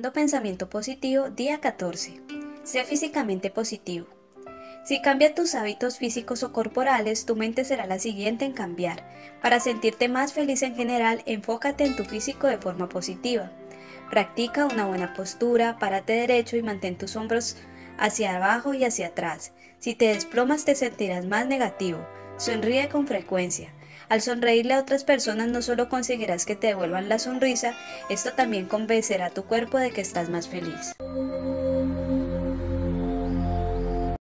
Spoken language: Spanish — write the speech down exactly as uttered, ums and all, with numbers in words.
Segundo pensamiento positivo, día catorce. Sé físicamente positivo. Si cambias tus hábitos físicos o corporales, tu mente será la siguiente en cambiar. Para sentirte más feliz en general, enfócate en tu físico de forma positiva. Practica una buena postura, párate derecho y mantén tus hombros hacia abajo y hacia atrás. Si te desplomas te sentirás más negativo. Sonríe con frecuencia. Al sonreírle a otras personas no solo conseguirás que te devuelvan la sonrisa, esto también convencerá a tu cuerpo de que estás más feliz.